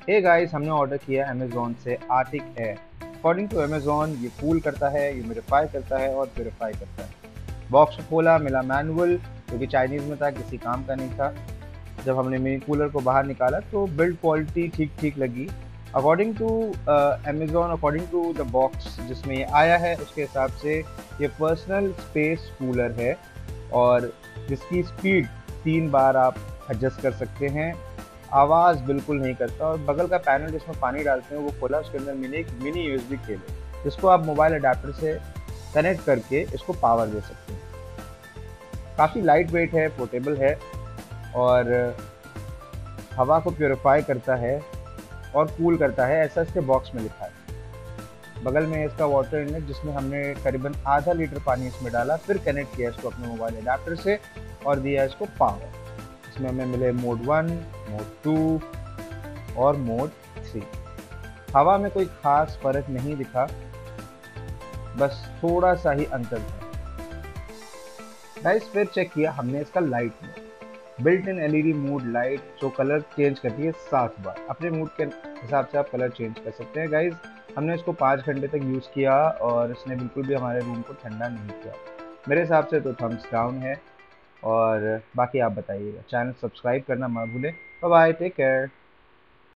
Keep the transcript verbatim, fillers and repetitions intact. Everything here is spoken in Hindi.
हे गाइस, हमने ऑर्डर किया अमेज़ॉन से Arctic air. According to Amazon ये कूल करता है, ह्यूमिडिफाई करता है और प्योरीफाई करता है। बॉक्स को खोला, मिला मैनुअल जो कि चाइनीज़ में था, किसी काम का नहीं था। जब हमने मिनी कूलर को बाहर निकाला तो बिल्ड क्वालिटी ठीक ठीक लगी। According to Amazon, according to the box जिसमें ये आया है, उसके हिसाब से ये पर्सनल स्पेस कूलर है और जिसकी स्पीड तीन बार आप एडजस्ट कर सकते हैं। आवाज़ बिल्कुल नहीं करता और बगल का पैनल जिसमें पानी डालते हैं वो खोला, उसके अंदर मिनी एक मिनी यूएसबी केबल है जिसको आप मोबाइल अडेप्टर से कनेक्ट करके इसको पावर दे सकते हैं। काफ़ी लाइट वेट है, पोर्टेबल है और हवा को प्योरीफाई करता है और कूल करता है, ऐसा इसके बॉक्स में लिखा है। बगल में इसका वाटर इनलेट जिसमें हमने करीबन आधा लीटर पानी इसमें डाला, फिर कनेक्ट किया इसको अपने मोबाइल अडेप्टर से और दिया इसको पावर। इसमें हमें मिले मोड वन, मोड टू और मोड थ्री। हवा में कोई खास फर्क नहीं दिखा, बस थोड़ा सा ही अंतर था। गाइस फिर चेक किया हमने इसका लाइट में, built in LED mood light जो कलर चेंज करती है सात बार। अपने मूड के हिसाब से आप कलर चेंज कर सकते हैं। गाइस हमने इसको पाँच घंटे तक यूज़ किया और इसने बिल्कुल भी हमारे रूम को ठंडा नहीं किया। मेरे हिसाब से तो थम्स डाउन है। और बाकी आप बताइएगा। चैनल सब्सक्राइब करना मत भूलें। Bye bye, take care.